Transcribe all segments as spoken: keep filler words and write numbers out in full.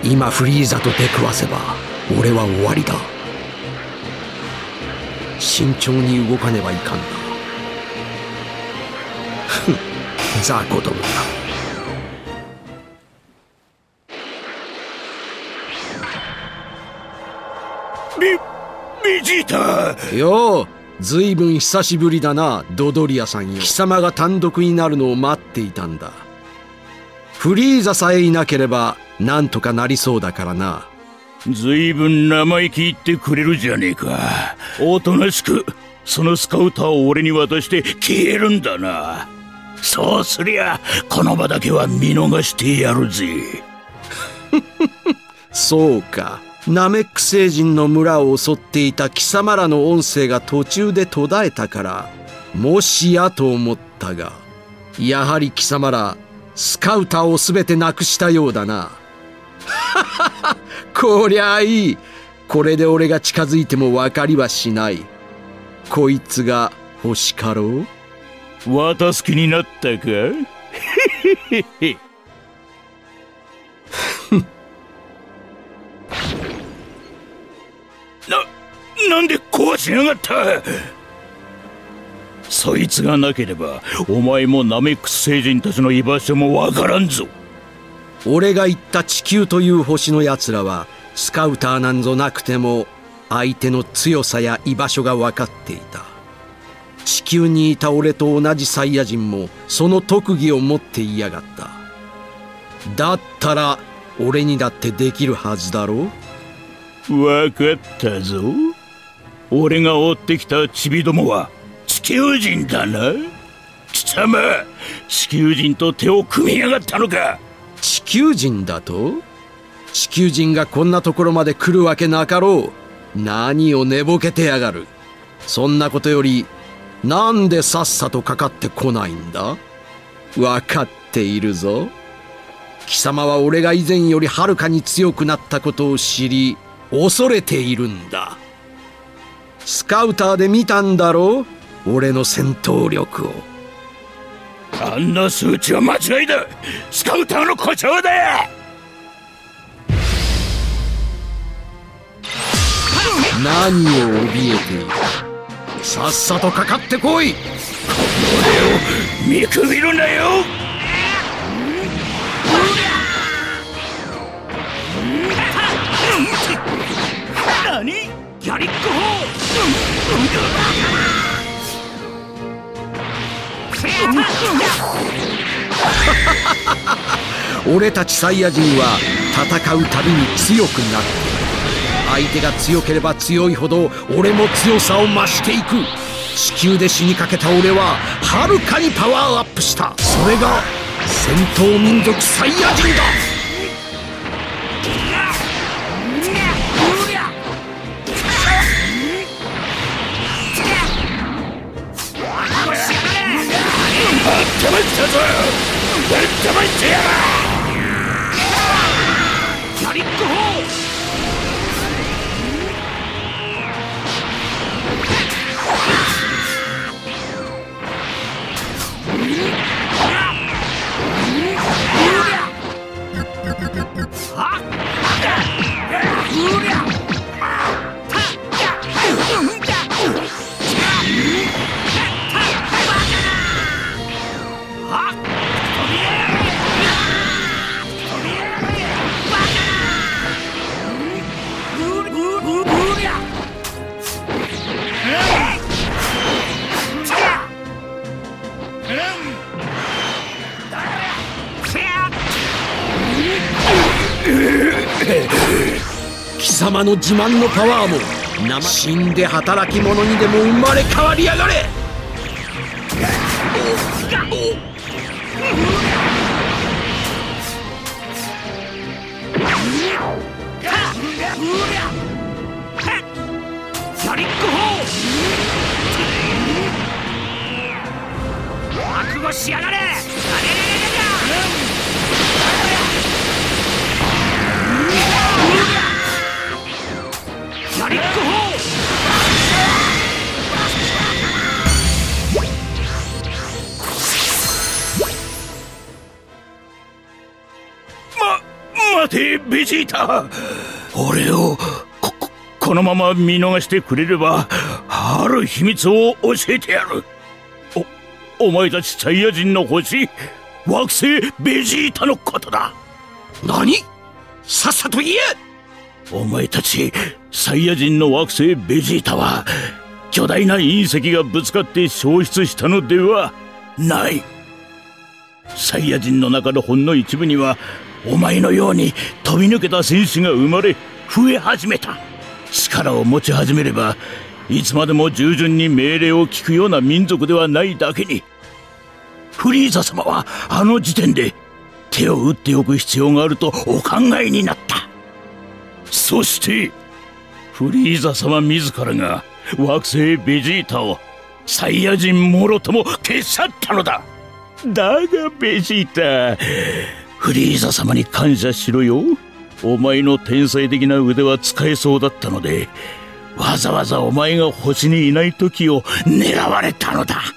今フリーザと出くわせば俺は終わりだ。慎重に動かねばいかんな。ふん、雑魚どもだ。 ベジータよう、ずいぶん久しぶりだな、ドドリアさんよ。貴様が単独になるのを待っていたんだ。フリーザさえいなければなんとかなりそうだからな。 ずいぶん生意気言ってくれるじゃねえか。おとなしくそのスカウターを俺に渡して消えるんだな。そうすりゃこの場だけは見逃してやるぜ。 そうか。ナメック星人の村を襲っていた貴様らの音声が途中で途絶えたからもしやと思ったが、やはり貴様らスカウターを全てなくしたようだな。こりゃあいい。これで俺が近づいても分かりはしない。こいつが星かろう。 渡す気になったか。な、なんで壊しやがった。そいつがなければお前もナメックス星人たちの居場所もわからんぞ。 俺が言った地球という星のやつらはスカウターなんぞなくても相手の強さや居場所が分かっていた。地球にいた俺と同じサイヤ人もその特技を持っていやがった。だったら俺にだってできるはずだろう。 分かったぞ。俺が追ってきたチビどもは地球人だな。貴様、地球人と手を組みやがったのか。 地球人だと？地球人がこんなところまで来るわけなかろう。何を寝ぼけてやがる。そんなことよりなんでさっさとかかってこないんだ。分かっているぞ。貴様は俺が以前よりはるかに強くなったことを知り恐れているんだ。スカウターで見たんだろう、俺の戦闘力を。 あんな数値は間違いだ。スカウターの故障だよ。 何を怯えている。さっさとかかってこい。 俺を見くびるなよ。何？ギャリック砲。 俺たちサイヤ人は戦うたびに強くなっている。相手が強ければ強いほど俺も強さを増していく。地球で死にかけた俺ははるかにパワーアップした。それが戦闘民族サイヤ人だ。 黙ったぞ。黙ってやら。ギャリック砲。 貴様の自慢のパワーも死んで働き者にでも生まれ変わりやがれ。 ギャリック砲。覚悟しやがれ。ギャリック砲。ま、 待てベジータ、俺をこ, このまま見逃してくれればある秘密を教えてやる。おお前たちサイヤ人の星惑星ベジータのことだ。 何？さっさと言え。 お前たちサイヤ人の惑星ベジータは巨大な隕石がぶつかって消失したのではない。サイヤ人の中のほんの一部にはお前のように飛び抜けた戦士が生まれ増え始めた。力を持ち始めればいつまでも従順に命令を聞くような民族ではないだけに、フリーザ様はあの時点で手を打っておく必要があるとお考えになった。そしてフリーザ様自らが惑星ベジータをサイヤ人もろとも消し去ったのだ。だがベジータ、フリーザ様に感謝しろよ。お前の天才的な腕は使えそうだったので、わざわざお前が星にいない時を狙われたのだ。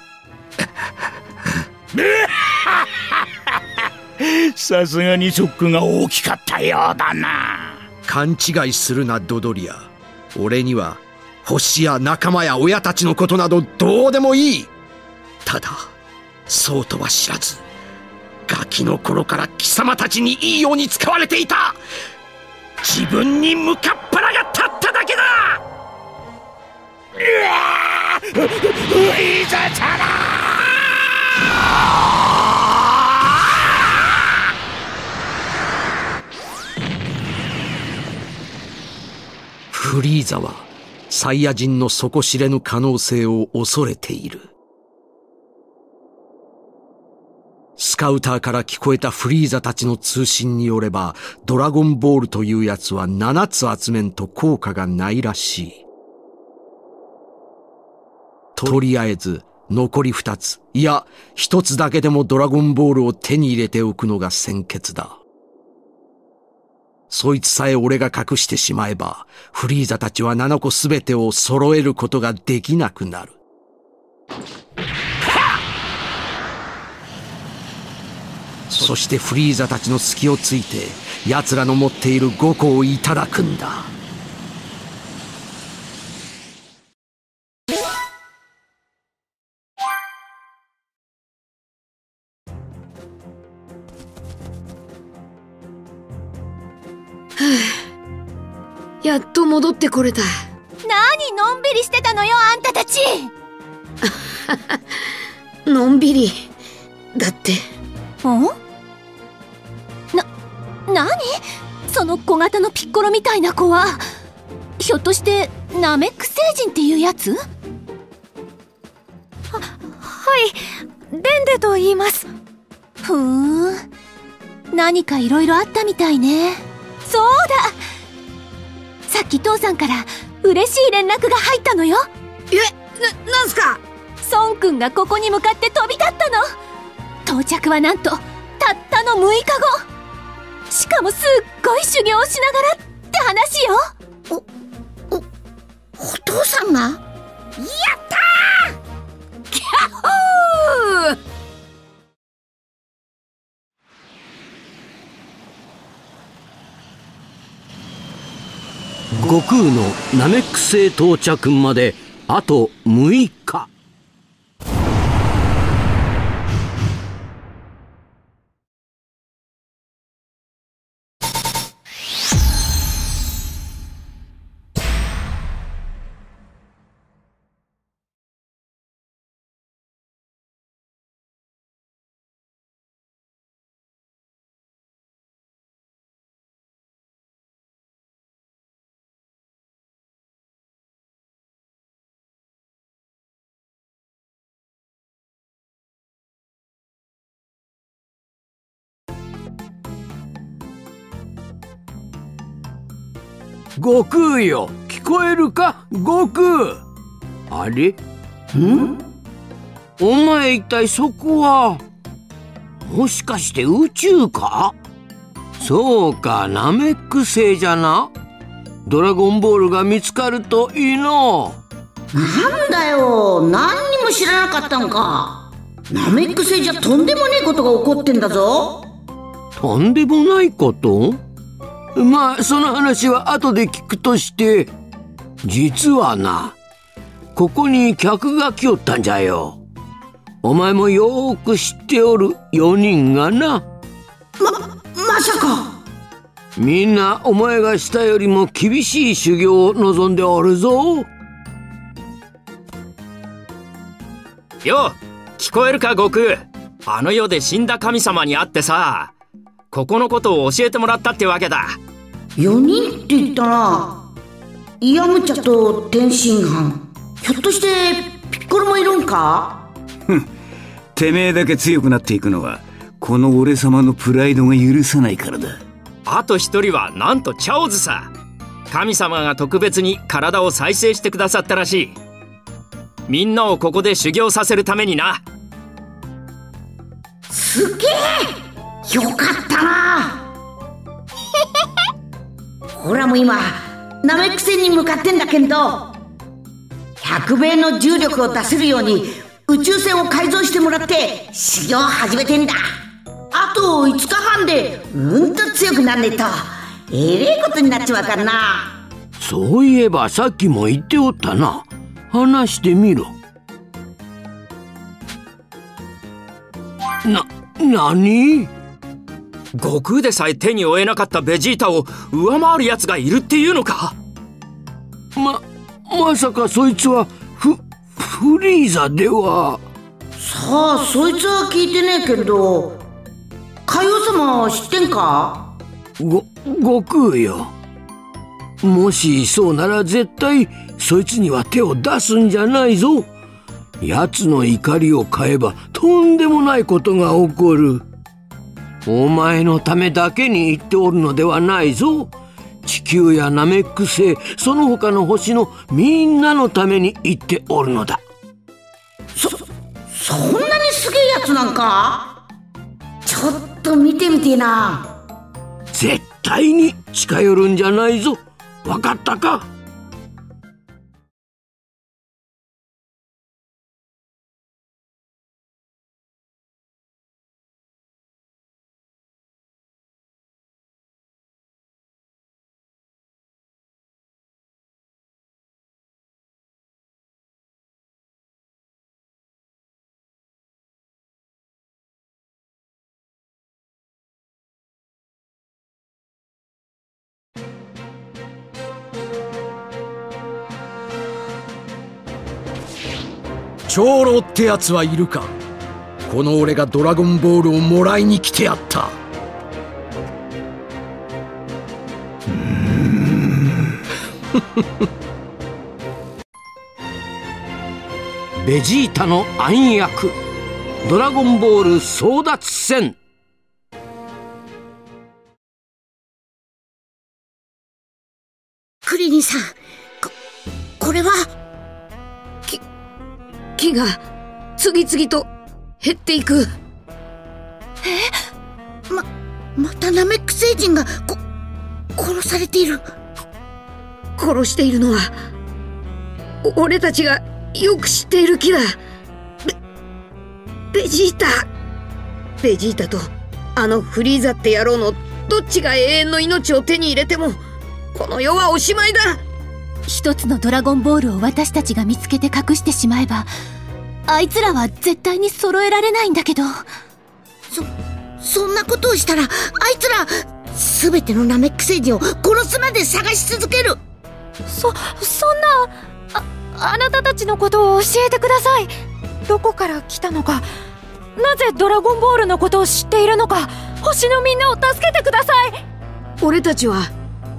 さすがにショックが大きかったようだな。 勘違いするなドドリア。俺には星や仲間や親たちのことなどどうでもいい。ただそうとは知らず、ガキの頃から貴様たちにいいように使われていた自分に向かっ腹が立っただけだ。うわー、フリーザ様！フリーザはサイヤ人の底知れぬ可能性を恐れている。スカウターから聞こえたフリーザたちの通信によれば、ドラゴンボールというやつはななつ集めんと効果がないらしい。とりあえず残りふたつ、いやひとつだけでもドラゴンボールを手に入れておくのが先決だ。そいつさえ俺が隠してしまえば、フリーザたちはななこすべてを揃えることができなくなる。そしてフリーザたちの隙をついて、奴らの持っているごこをいただくんだ。 やっと戻ってこれた。 何のんびりしてたのよ、あんたたち。 のんびりだって。 ん？な、何？その小型のピッコロみたいな子は。ひょっとしてナメック星人っていうやつ？は、はい、デンデと言います。ふーん、何かいろいろあったみたいね。そうだ、さっき父さんから嬉しい連絡が入ったのよ。 え、な、なんすか？ 孫くんがここに向かって飛び立ったの。到着はなんとたったのむいかご。しかもすっごい修行をしながらって話よ。 お、お、お父さんが？やったー！キャッホー！ 悟空のナメック星到着まであとむいか。悟空よ、聞こえるか悟空。あれ？ん？お前一体そこはもしかして宇宙か？そうか、ナメック星じゃな。ドラゴンボールが見つかるといいの。 なんだよ、何にも知らなかったんか。ナメック星じゃとんでもねえことが起こってんだぞ。 とんでもないこと？ まあその話は後で聞くとして、実はな、ここに客が来よったんじゃよ。お前もよーく知っておるよにんがな。 ま、まさか。 みんなお前がしたよりも厳しい修行を望んでおるぞ。 よう、聞こえるか悟空。あの世で死んだ神様に会ってさ、ここのことを教えてもらったってわけだ。 よにんって言ったらイヤムチャと天津飯、ひょっとしてピッコロもいるんか？ ふん、てめえだけ強くなっていくのはこの俺様のプライドが許さないからだ。 あと一人はなんとチャオズさ。神様が特別に体を再生してくださったらしい。みんなをここで修行させるためにな。 すげえ、よかったな。ほらもう今ナメック星に向かってんだけど、ひゃくべいの重力を出せるように宇宙船を改造してもらって修行を始めてんだ。あといつかはんでうんと強くなんねえとえれえことになっちまうからな。 そういえばさっきも言っておったな。話してみろ。な、なに？ 悟空でさえ手に負えなかったベジータを上回るやつがいるっていうのか？ ま、まさかそいつはフ、フリーザでは？ さあそいつは聞いてねえけど、海王様知ってんか？ ご、悟空よ。もしそうなら絶対そいつには手を出すんじゃないぞ。奴の怒りを買えばとんでもないことが起こる。お前のためだけに言っておるのではないぞ。地球やナメック星、その他の星のみんなのために言っておるのだ。 そ、そんなにすげえやつなんか？ちょっと見てみてえな。 絶対に近寄るんじゃないぞ。わかったか？ 長老ってやつはいるか？この俺がドラゴンボールをもらいに来てやった。 ベジータの暗躍、ドラゴンボール争奪戦。 クリリンさん、こ、これはき、木が次々と減っていく。 え？ま、またナメック星人がこ、殺されている。 殺しているのはお俺たちがよく知っている木だ。ベ、ベジータ。ベジータとあのフリーザって野郎のどっちが永遠の命を手に入れてもこの世はおしまいだ。 一つのドラゴンボールを私たちが見つけて隠してしまえば、あいつらは絶対に揃えられないんだけど。 そ、そんなことをしたら、あいつら全てのナメック星人を殺すまで探し続ける。 そ、そんな、あ、あなたたちのことを教えてください。どこから来たのか、なぜドラゴンボールのことを知っているのか、星のみんなを助けてください。 俺たちは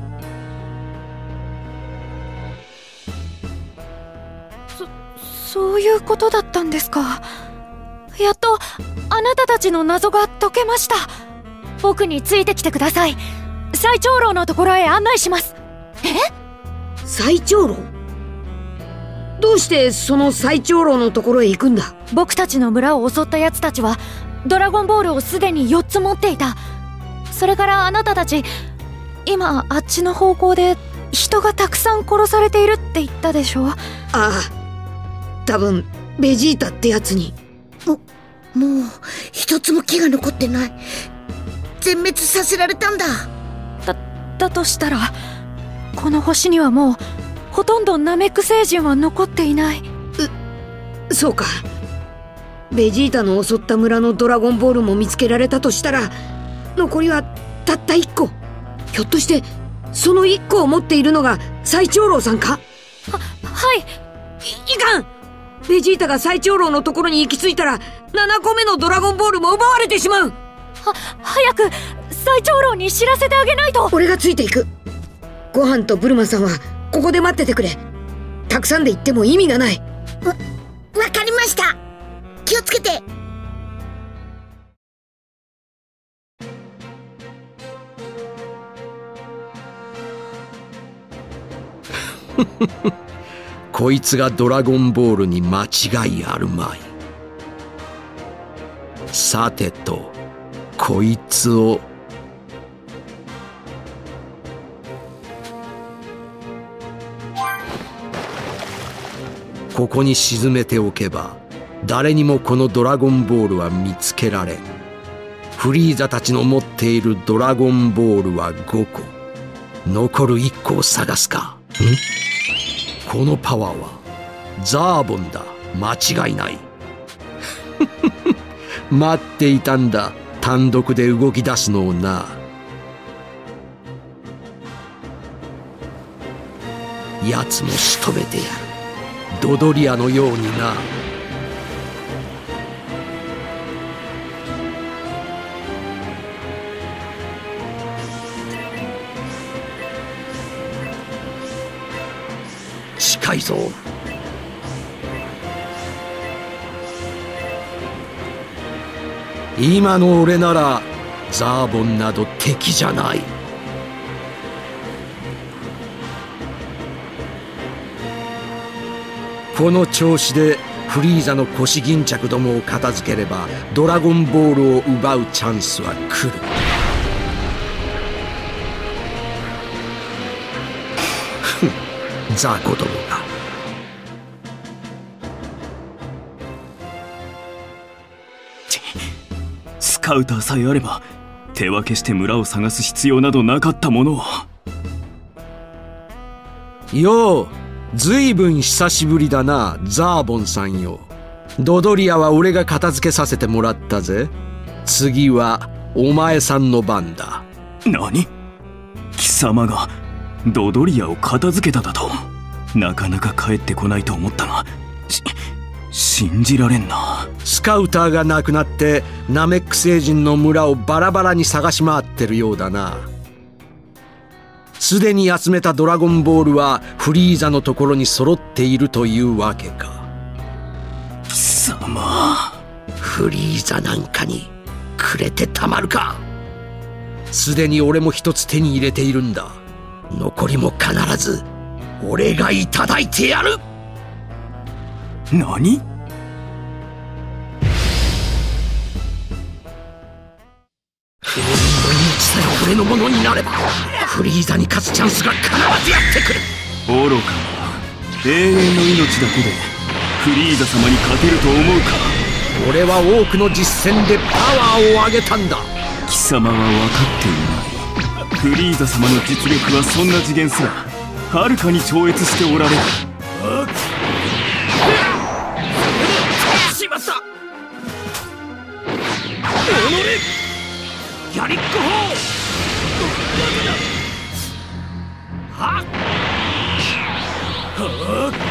そういうことだったんですか。やっとあなたたちの謎が解けました。僕についてきてください。最長老のところへ案内します。え？ 最長老？どうしてその最長老のところへ行くんだ？ 僕たちの村を襲った奴たちはドラゴンボールをすでによっつ持っていた。それからあなたたち、今あっちの方向で人がたくさん殺されているって言ったでしょ。 ああ、多分ベジータってやつに。 も、もう一つも木が残ってない。全滅させられたんだ。 だ、 だとしたら、この星にはもうほとんどナメック星人は残っていない。 う、そうか。ベジータの襲った村のドラゴンボールも見つけられたとしたら、残りはたったいっこ。ひょっとしてそのいっこを持っているのが最長老さんか？ は、はい。 い、いかん！ベジータが最長老のところに行き着いたら、ななこめのドラゴンボールも奪われてしまう！ は、早く最長老に知らせてあげないと。 俺がついていく。ご飯とブルマさんはここで待っててくれ。たくさんで行っても意味がない。 わ、わかりました。気をつけて。 こいつがドラゴンボールに間違いあるまい。さてと、こいつをここに沈めておけば、誰にもこのドラゴンボールは見つけられん。フリーザたちの持っているドラゴンボールはごこ。残るいっこを探すか。ん？このパワーはザーボンだ。間違いない。待っていたんだ。単独で動き出すのをな。奴も仕留めてやる。ドドリアのようにな。近いぞ。今の俺ならザーボンなど敵じゃない。この調子でフリーザの腰巾着どもを片付ければ、ドラゴンボールを奪うチャンスは来る。ふん、ザコどもが。 スカウターさえあれば手分けして村を探す必要などなかったものを。 よう、ずいぶん久しぶりだな、ザーボンさんよ。ドドリアは俺が片付けさせてもらったぜ。次はお前さんの番だ。 何？貴様がドドリアを片付けただと？なかなか帰ってこないと思ったが、し信じられんな。 スカウターが亡くなってナメック星人の村をバラバラに探し回ってるようだな。すでに集めたドラゴンボールはフリーザのところに揃っているというわけか。 貴様、 フリーザなんかにくれてたまるか。すでに俺も一つ手に入れているんだ。残りも必ず俺がいただいてやる。 何？ 永遠の命さえ俺のものになれば、フリーザに勝つチャンスが必ずやってくる。 愚かな。永遠の命だけでフリーザ様に勝てると思うか。 俺は多くの実戦でパワーを上げたんだ。 貴様は分かっていない。フリーザ様の実力はそんな次元すらはるかに超越しておられる。 しまった。おのれギャリック砲。はっはっ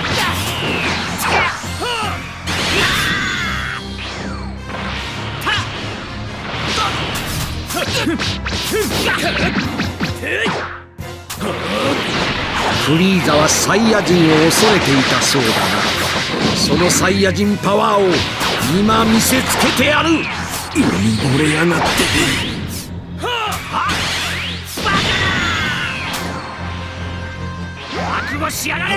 フリーザはサイヤ人を恐れていたそうだな。そのサイヤ人パワーを今見せつけてやる。 飲み惚れやがって。 覚悟しやがれ。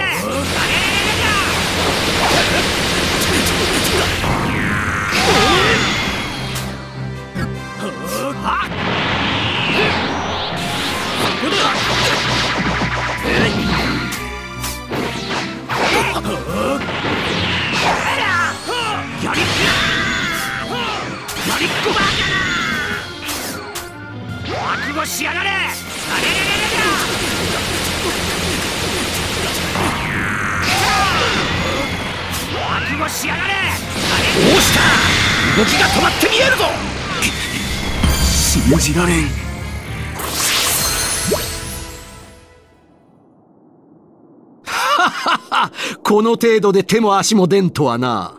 覚悟しやがれ。 覚悟しやがれ。どうした。動きが止まって見えるぞ。 信じられん。 ははは、この程度で手も足も出んとはな。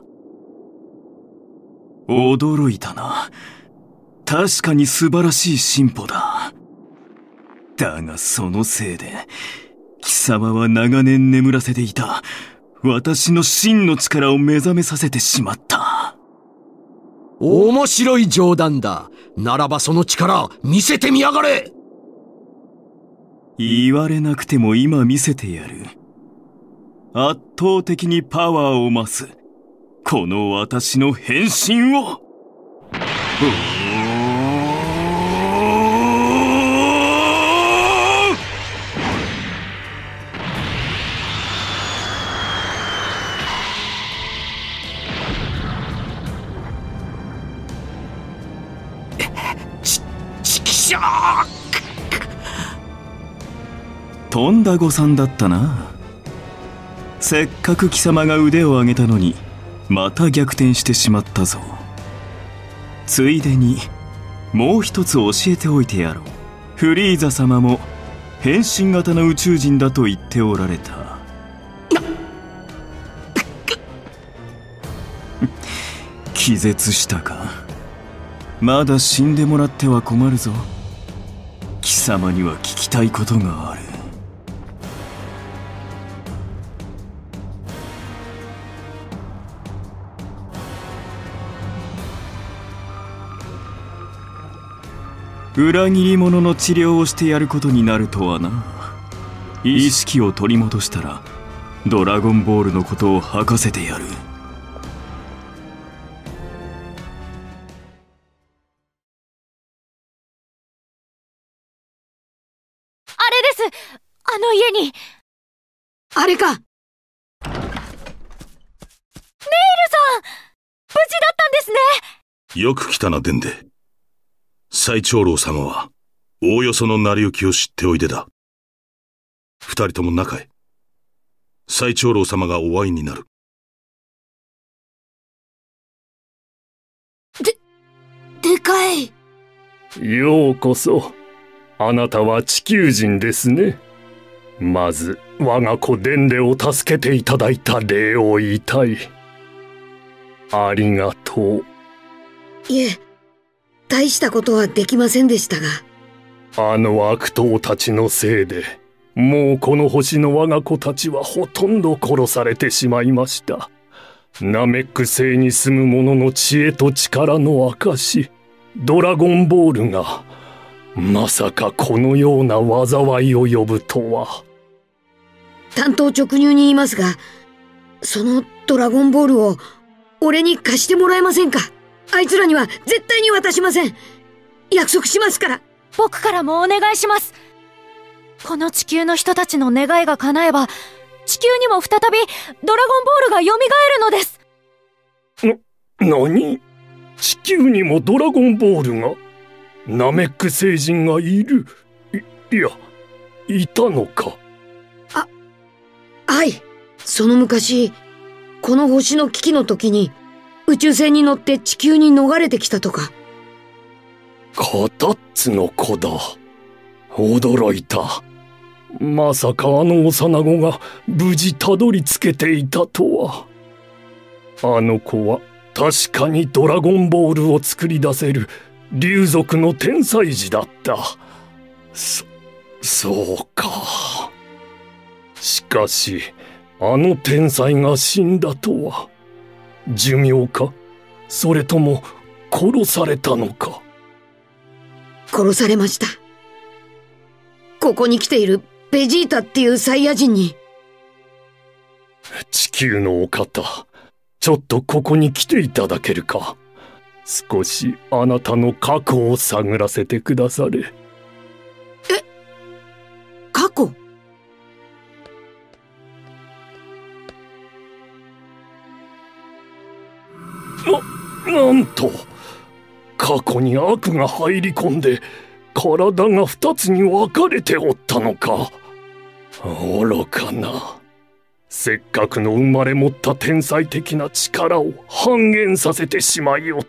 驚いたな。確かに素晴らしい進歩だ。だがそのせいで貴様は長年眠らせていた私の真の力を目覚めさせてしまった。 面白い冗談だ。ならばその力見せてみやがれ。 言われなくても今見せてやる。圧倒的にパワーを増すこの私の変身を。とんだ誤算だったな。せっかく貴様が腕を上げたのにまた逆転してしまったぞ。ついでにもう一つ教えておいてやろう。フリーザ様も変身型の宇宙人だと言っておられた。気絶したか。まだ死んでもらっては困るぞ。貴様には聞きたいことがある。裏切り者の治療をしてやることになるとはな。意識を取り戻したらドラゴンボールのことを吐かせてやる。 あれです。あの家に。 あれか。ネイルさん、無事だったんですね。 よく来たな、デンデ。最長老様はおおよその成り行きを知っておいでだ。二人とも中へ。最長老様がお会いになる。 で、でかい。 ようこそ。あなたは地球人ですね。まず我が子デンデを助けていただいた礼を言いたい。ありがとう。 いえ、大したことはできませんでしたが。 あの悪党たちのせいで、もうこの星の我が子たちはほとんど殺されてしまいました。ナメック星に住む者の知恵と力の証、ドラゴンボールが、まさかこのような災いを呼ぶとは。 単刀直入に言いますが、そのドラゴンボールを俺に貸してもらえませんか。あいつらには絶対に渡しません。約束しますから。 僕からもお願いします。この地球の人たちの願いが叶えば、地球にも再びドラゴンボールが蘇るのです。 な、なに？地球にもドラゴンボールが？ナメック星人がいる？い、いや、いたのか。 あ、はい。その昔、この星の危機の時に、宇宙船に乗って地球に逃れてきたとか。 カタッツの子だ。驚いた。まさかあの幼子が無事たどり着けていたとは。あの子は確かにドラゴンボールを作り出せる竜族の天才児だった。そ、そうか。しかし、あの天才が死んだとは。寿命か？それとも殺されたのか？ 殺されました。ここに来ているベジータっていうサイヤ人に。 地球のお方、ちょっとここに来ていただけるか。少しあなたの過去を探らせてくだされ。え、 過去？ な、なんと、過去に悪が入り込んで、 体が二つに分かれておったのか。愚かな。せっかくの生まれ持った天才的な力を半減させてしまいおって、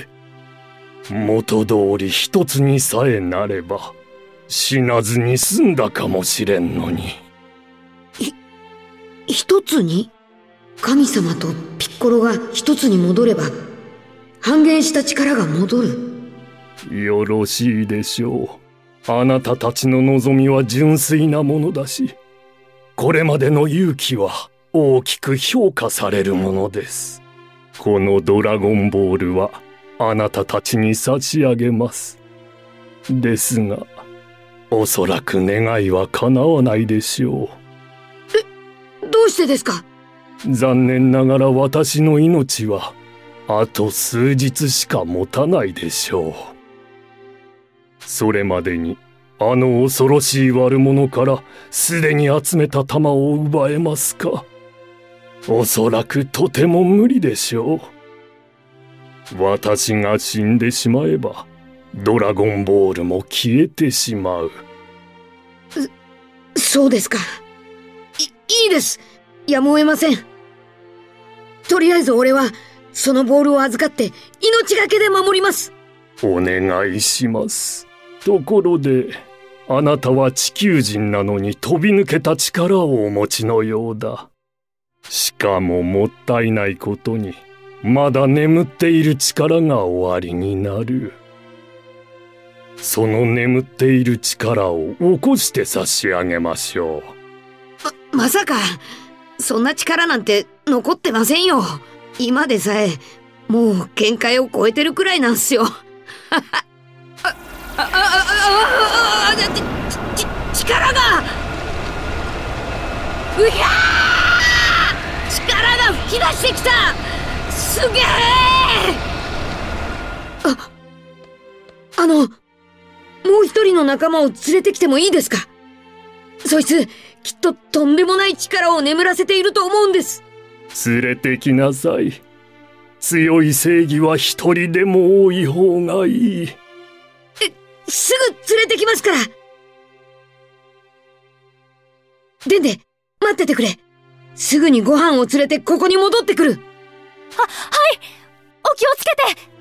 元通り一つにさえなれば死なずに済んだかもしれんのに。 ひ一つに？神様とピッコロが一つに戻れば半減した力が戻る。 よろしいでしょう。あなたたちの望みは純粋なものだし、これまでの勇気は大きく評価されるものです。このドラゴンボールはあなたたちに差し上げます。ですが、おそらく願いは叶わないでしょう。 え、どうしてですか？ 残念ながら私の命はあと数日しか持たないでしょう。それまでにあの恐ろしい悪者からすでに集めた玉を奪えますか？おそらくとても無理でしょう。私が死んでしまえばドラゴンボールも消えてしまう。 そうですか。いいいです。やむを得ません。とりあえず俺はそのボールを預かって命がけで守ります。 お願いします。ところで、あなたは地球人なのに飛び抜けた力をお持ちのようだ。しかももったいないことに、まだ眠っている力が終わりになる。その眠っている力を起こして差し上げましょう。ま、まさか、そんな力なんて残ってませんよ。今でさえ、もう限界を超えてるくらいなんすよ。あ、あ、あ、あ、あ、あ、ち、ち、力がうひゃー！力が吹き出してきた！すげえ！あ、あの、もう一人の仲間を連れてきてもいいですか？そいつ、きっととんでもない力を眠らせていると思うんです。 う。連れてきなさい。強い正義は一人でも多い方がいい。 え、すぐ連れてきますから。デンデ、待っててくれ。すぐにご飯を連れてここに戻ってくる。は、はい。 お気をつけて。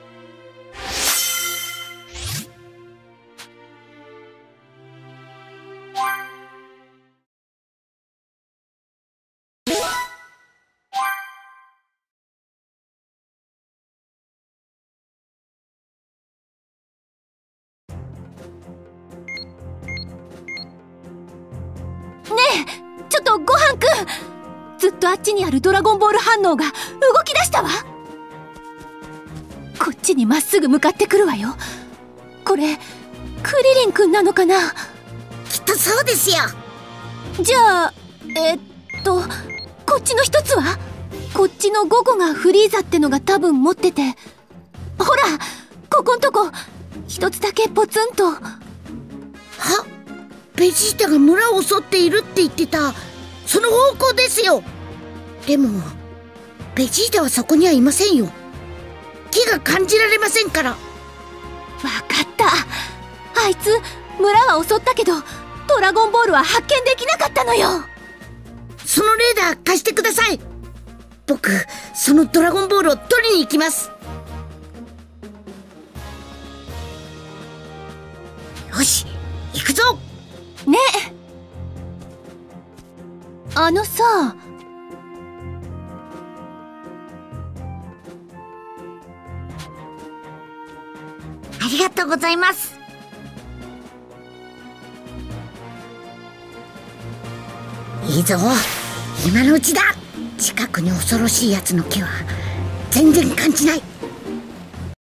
ちょっとごはんくん、ずっとあっちにあるドラゴンボール反応が動き出したわ。こっちにまっすぐ向かってくるわよ。これクリリンくんなのかな？ きっとそうですよ。 じゃあえっとこっちの一つは？こっちのごこがフリーザってのが多分持ってて、ほらここんとこ一つだけポツンと。はっ、ベジータが村を襲っているって言ってたその方向ですよ。でもベジータはそこにはいませんよ。木が感じられませんから。わかった。あいつ村は襲ったけどドラゴンボールは発見できなかったのよ。 そのレーダー貸してください。僕そのドラゴンボールを取りに行きます。よし行くぞ。 ねえ、あのさ、 ありがとうございます。いいぞ、今のうちだ。近くに恐ろしいやつの気は全然感じない。